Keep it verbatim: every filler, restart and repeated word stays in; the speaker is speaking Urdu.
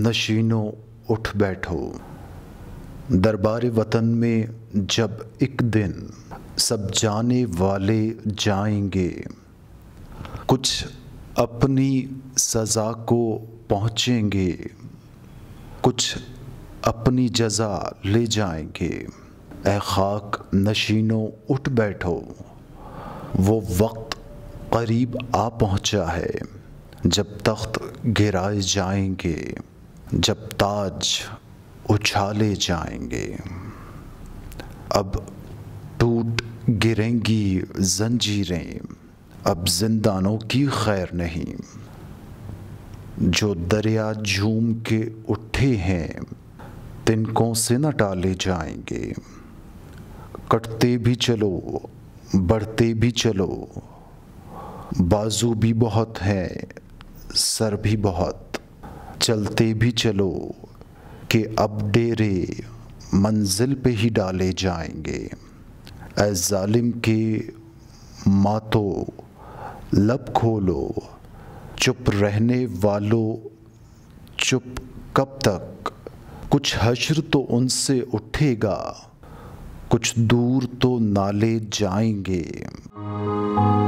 نشینوں اٹھ بیٹھو، دربار وطن میں جب ایک دن سب جانے والے جائیں گے، کچھ اپنی سزا کو پہنچیں گے، کچھ اپنی جزا لے جائیں گے۔ اے خاک نشینوں اٹھ بیٹھو، وہ وقت قریب آ پہنچا ہے جب تخت گرائے جائیں گے، جب تاج اچھالے جائیں گے۔ اب ٹوٹ گریں گی زنجیریں، اب زندانوں کی خیر نہیں۔ جو دریا جھوم کے اٹھے ہیں، تنکوں سے نہ ٹالے جائیں گے۔ کٹتے بھی چلو، بڑھتے بھی چلو، بازو بھی بہت ہیں، سر بھی بہت، چلتے بھی چلو کہ اب ڈیرے منزل پہ ہی ڈالے جائیں گے۔ اے ظالم کے ماتو لب کھولو، چپ رہنے والو چپ کب تک؟ کچھ حشر تو ان سے اٹھے گا، کچھ دور تو نالے جائیں گے۔